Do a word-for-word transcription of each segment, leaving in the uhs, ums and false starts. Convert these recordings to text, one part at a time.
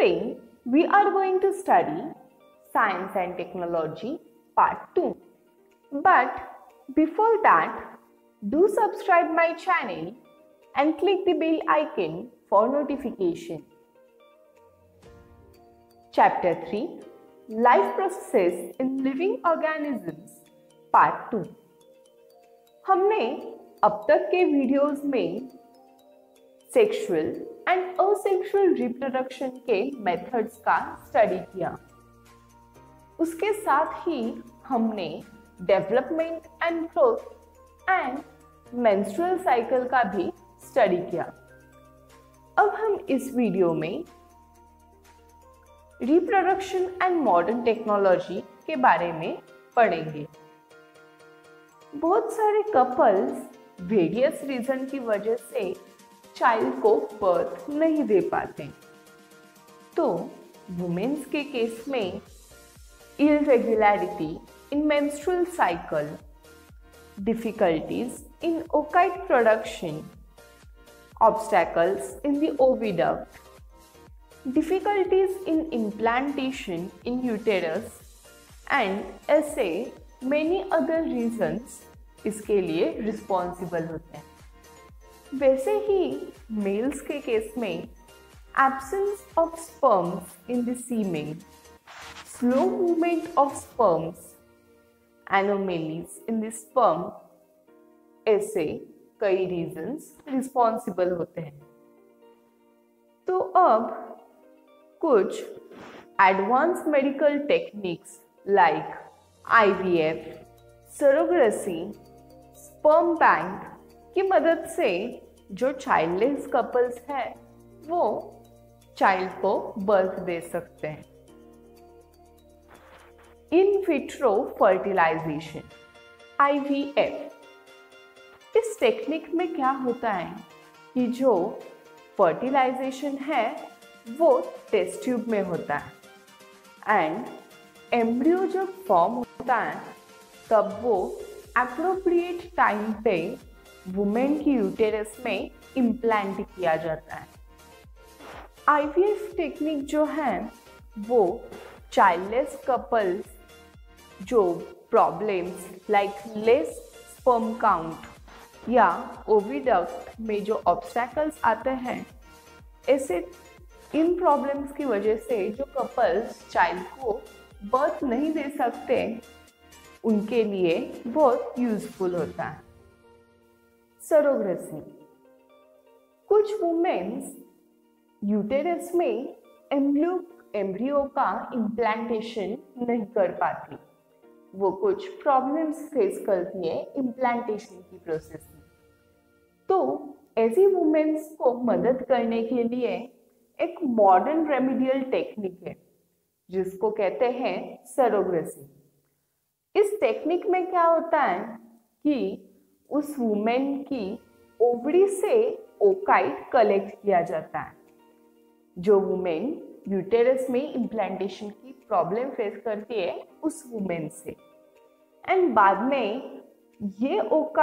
Today we are going to study Science and Technology Part two. But before that, do subscribe my channel and click the bell icon for notification. Chapter three, Life Processes in Living Organisms Part two. हमने अब तक के videos में sexual and asexual reproduction के methods का study किया। उसके साथ ही हमने development and growth and menstrual cycle का भी स्टडी किया। अब हम इस वीडियो में रिप्रोडक्शन एंड मॉडर्न टेक्नोलॉजी के बारे में पढ़ेंगे। बहुत सारे कपल्स वेरियस रीजन की वजह से चाइल्ड को बर्थ नहीं दे पाते, तो वुमेन्स के केस में irregularity in menstrual cycle, difficulties in oocyte production, obstacles in the oviduct, difficulties in implantation in uterus and ऐसे many other reasons इसके लिए रिस्पॉन्सिबल होते हैं। वैसे ही मेल्स के केस में absence of sperms in the semen, slow movement of sperms, anomalies in the sperm, ऐसे कई रीजंस रिस्पॉन्सिबल होते हैं। तो अब कुछ advance medical techniques like I V F, surrogacy, sperm bank की मदद से जो चाइल्डलेस कपल्स हैं वो चाइल्ड को बर्थ दे सकते हैं। In vitro fertilisation I V F, इस टेक्निक में क्या होता है कि जो फर्टिलाइजेशन है वो टेस्ट ट्यूब में होता है एंड एम्ब्रियो जब फॉर्म होता है तब वो एप्रोप्रिएट टाइम पे वुमेन की यूटेरस में इम्प्लांट किया जाता है। आई वी एफ टेक्निक जो है वो चाइल्डलेस कपल्स जो problems like less sperm count या ओविडक्ट में जो ऑब्स्टैकल्स आते हैं, ऐसे इन प्रॉब्लम्स की वजह से जो कपल्स चाइल्ड को बर्थ नहीं दे सकते उनके लिए बहुत यूजफुल होता है। सरोगेसी, कुछ वुमेन्स यूटेरस में एम्ब्रियो एम्ब्रियो का इम्प्लांटेशन नहीं कर पाती, वो कुछ प्रॉब्लम्स फेस करती है इम्प्लांटेशन की प्रोसेस में। तो ऐसी वुमेन्स को मदद करने के लिए एक मॉडर्न रेमेडियल टेक्निक है जिसको कहते हैं सरोगेसी। इस टेक्निक में क्या होता है कि उस वुमेन की ओवरी से ओकाइट कलेक्ट किया जाता है। जो वुमेन यूटेरस में इम्प्लांटेशन की प्रॉब्लम फेस करती है उस वुमेन से, एंड बाद में ये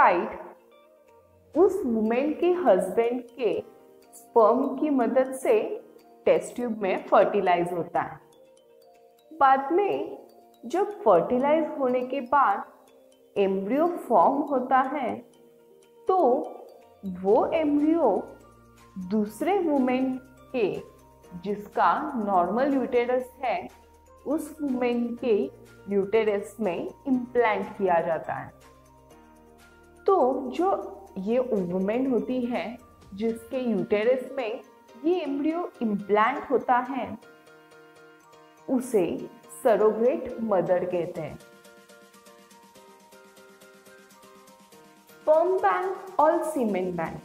ओकाइट उस वुमेन के हस्बैंड के स्पर्म की मदद से टेस्ट ट्यूब में फर्टिलाइज होता है। बाद में जब फर्टिलाइज होने के बाद एम्ब्रियो फॉर्म होता है तो वो एम्ब्रियो दूसरे वुमेन के जिसका नॉर्मल यूटेरस है उस वुमेन के यूटेरस में इम्प्लांट किया जाता है। तो जो ये वुमेन होती है जिसके यूटेरस में ये एम्ब्रियो इम्प्लांट होता है उसे सरोगेट मदर कहते हैं। स्पर्म बैंक और सीमेन बैंक,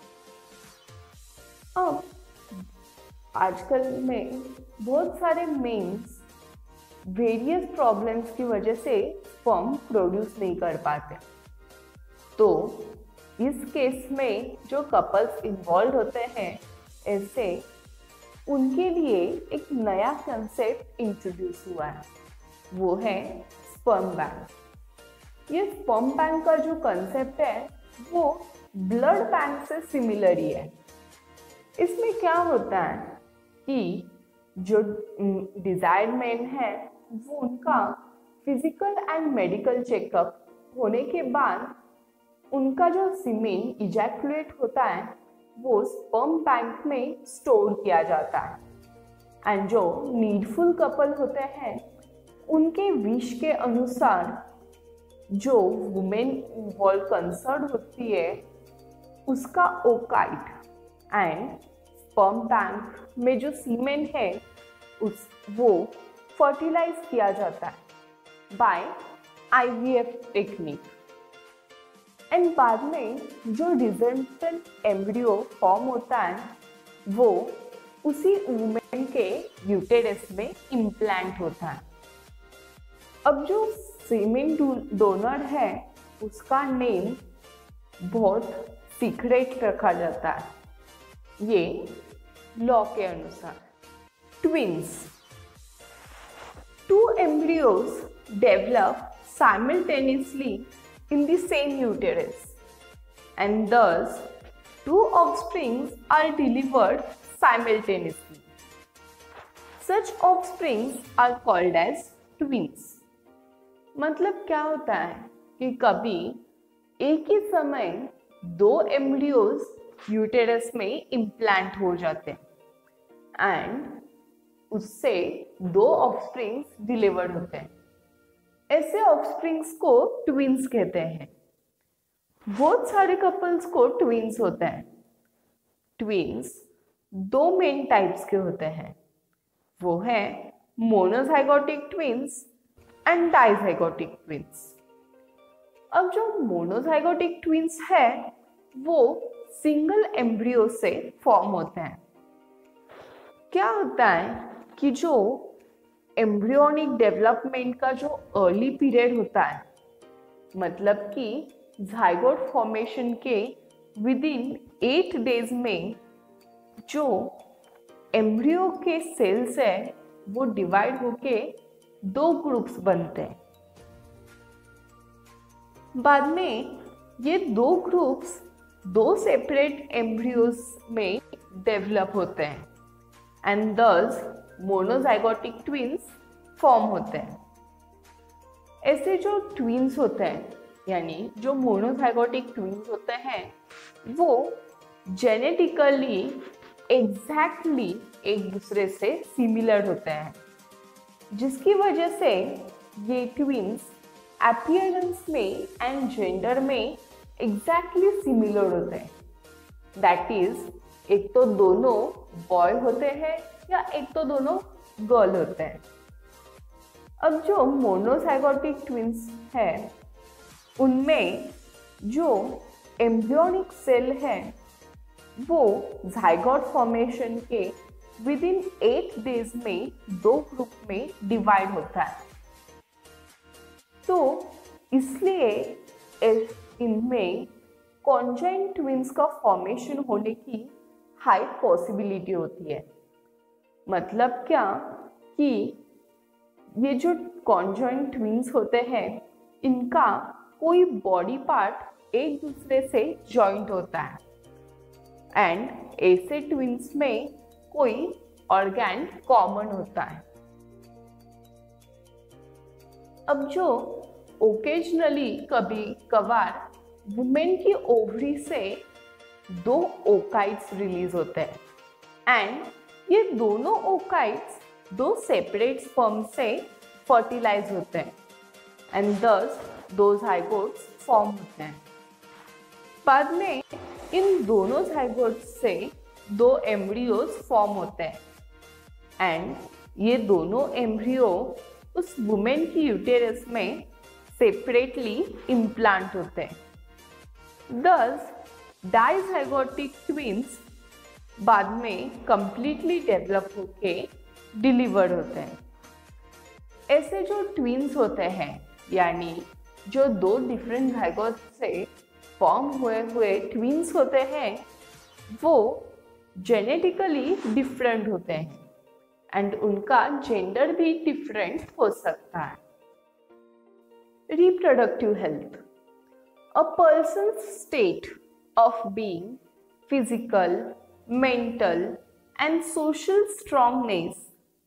अब आजकल में बहुत सारे मेन्स वेरियस प्रॉब्लम्स की वजह से स्पर्म प्रोड्यूस नहीं कर पाते, तो इस केस में जो कपल्स इन्वॉल्व होते हैं ऐसे उनके लिए एक नया कंसेप्ट इंट्रोड्यूस हुआ है, वो है स्पर्म बैंक। ये स्पर्म बैंक का जो कंसेप्ट है वो ब्लड बैंक से सिमिलर ही है। इसमें क्या होता है कि जो डिजायर्ड मैन है वो उनका फिजिकल एंड मेडिकल चेकअप होने के बाद उनका जो सीमेन इजैकुलेट होता है वो स्पर्म बैंक में स्टोर किया जाता है। एंड जो नीडफुल कपल होते हैं उनके विश के अनुसार जो वुमेन इन्वॉल्व कंसर्न होती है उसका ओकाइट एंड स्पर्म बैंक में जो सीमेन है उस वो फर्टिलाइज किया जाता है बाय आईवीएफ टेक्निक। एंड बाद में जो रिजल्टेंट एम्ब्रियो फॉर्म होता है वो उसी वुमेन के यूटेरस में इम्प्लांट होता है। अब जो सीमेन डोनर है उसका नेम बहुत सीक्रेट रखा जाता है ये लॉ के अनुसार। Twins, two embryos develop simultaneously in the same uterus and thus two offsprings are delivered simultaneously. Such offsprings are called as twins. मतलब क्या होता है कि कभी एक ही समय दो एम्ब्रियोज यूटेरस में इम्प्लांट हो जाते हैं एंड उससे दो ऑफस्प्रिंग्स डिलीवर्ड होते हैं। ऐसे ऑफस्प्रिंग्स को ट्विंस कहते हैं। बहुत सारे कपल्स को ट्विंस होते हैं। ट्विंस दो मेन टाइप्स के होते हैं, वो है monozygotic twins and dizygotic twins. अब जो मोनोजाइगोटिक ट्विंस है वो सिंगल एम्ब्रियो से फॉर्म होते हैं। क्या होता है कि जो एम्ब्रियोनिक डेवलपमेंट का जो अर्ली पीरियड होता है मतलब कि जाइगोट फॉर्मेशन के विद इन एट डेज में जो एम्ब्रियो के सेल्स है वो डिवाइड होके दो ग्रुप्स बनते हैं। बाद में ये दो ग्रुप्स दो सेपरेट एम्ब्रियोज में डेवलप होते हैं एंड दस मोनोजाइगोटिक ट्विंस फॉर्म होते हैं। ऐसे जो ट्विंस होते हैं यानी जो मोनोजाइगोटिक ट्विंस होते हैं वो जेनेटिकली एग्जैक्टली एक दूसरे से सिमिलर होते हैं जिसकी वजह से ये ट्विंस अपीयरेंस में एंड जेंडर में एग्जैक्टली सिमिलर होते हैं। दैट इज एक तो दोनों बॉय होते हैं या एक तो दोनों गर्ल होते हैं। अब जो मोनोजाइगोटिक ट्विंस है उनमें जो एम्ब्रियोनिक सेल है वो जाइगोट फॉर्मेशन के विद इन एट डेज में दो ग्रुप में डिवाइड होता है। तो इसलिए इनमें कॉन्जॉइंट ट्विंस का फॉर्मेशन होने की हाई पॉसिबिलिटी होती है। मतलब क्या कि ये जो कॉन्जॉइंट ट्विंस होते हैं इनका कोई बॉडी पार्ट एक दूसरे से जॉइंट होता है एंड ऐसे ट्विंस में कोई ऑर्गन कॉमन होता है। अब जो ओकेजनली कभी कभार वुमेन की ओवरी से दो ओकाइट्स रिलीज होते हैं एंड ये दोनों ओकाइट्स दो सेपरेट स्पर्म से फर्टिलाइज होते हैं एंड दस दो जाइगोट्स फॉर्म होते हैं। बाद में इन दोनों जाइगोट्स से दो एम्ब्रियोज फॉर्म होते हैं एंड ये दोनों एम्ब्रियो उस वुमेन की यूटेरस में सेपरेटली इम्प्लांट होते हैं। दस डाइजाइगोटिक ट्विंस बाद में कंप्लीटली डेवलप होके डिलीवर्ड होते हैं। ऐसे जो ट्विंस होते हैं यानी जो दो डिफरेंट जाइगोट से फॉर्म हुए हुए ट्विंस होते हैं वो जेनेटिकली डिफरेंट होते हैं एंड उनका जेंडर भी डिफरेंट हो सकता है। Reproductive health, a person's state of being physical, mental and social strongness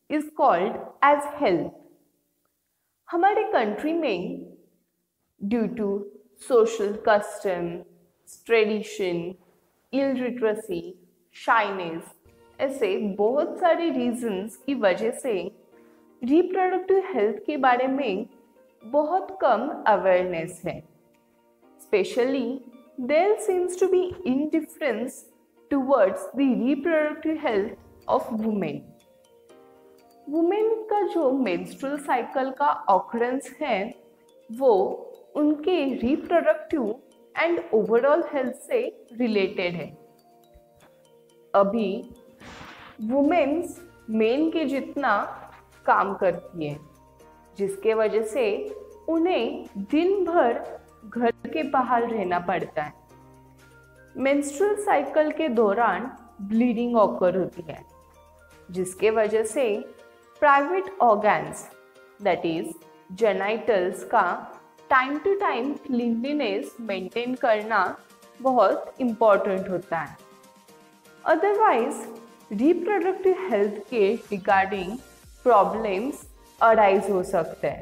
is called as health. हमारे कंट्री में due to social custom, tradition, illiteracy, shyness, ऐसे बहुत सारे रीजंस की वजह से रिप्रोडक्टिव हेल्थ के बारे में बहुत कम अवेयरनेस है. Specially there seems to be indifference towards the reproductive health of women. Women का जो मेंस्ट्रुअल साइकिल का ऑकरेंस है वो उनके रिप्रोडक्टिव एंड ओवरऑल हेल्थ से रिलेटेड है. अभी वुमेन्स मेन के जितना काम करती है, जिसके वजह से उन्हें दिन भर घर के बाहर रहना पड़ता है. मेंस्ट्रुअल साइकिल के दौरान ब्लीडिंग ऑकर होती है, जिसके वजह से private organs that is genitals का time to time cleanliness maintain करना बहुत इम्पॉर्टेंट होता है. अदरवाइज रिप्रोडक्टिव हेल्थ के रिगार्डिंग प्रॉब्लम्स अराइज हो सकते हैं.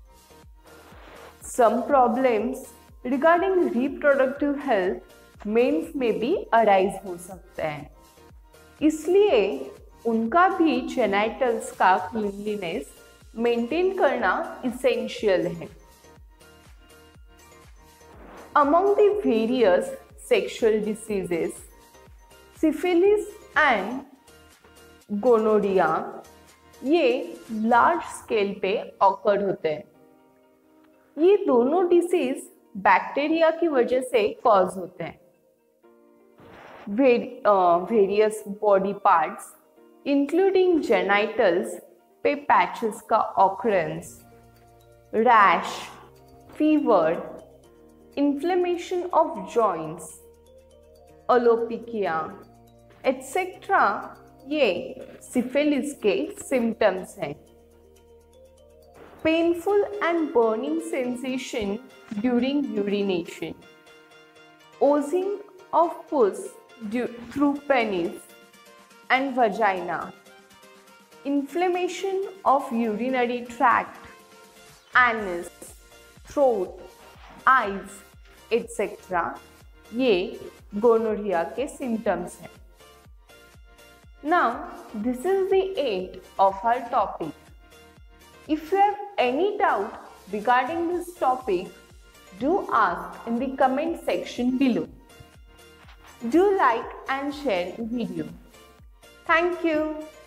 Some problems regarding reproductive health men's में भी अराइज हो सकते हैं, इसलिए उनका भी जेनाइटल्स का क्लीनलीनेस मेंटेन करना इसेंशियल है. Among the various sexual diseases, syphilis and gonorrhea ये लार्ज स्केल पे ऑकर होते हैं. ये दोनों डिसीज बैक्टीरिया की वजह से कॉज होते हैं. Various body parts including genitals पे पैचेस का occurrence, rash, fever, inflammation of joints, alopecia etcetera ये सिफिलिस के सिम्टम्स हैं. Painful and burning sensation during urination, oozing of pus through penis and vagina, inflammation of urinary tract, anus, throat, eyes etcetera ये gonorrhoea के symptoms हैं. Now, this is the end of our topic. If you have any doubt regarding this topic, do ask in the comment section below. Do like and share the video. Thank you.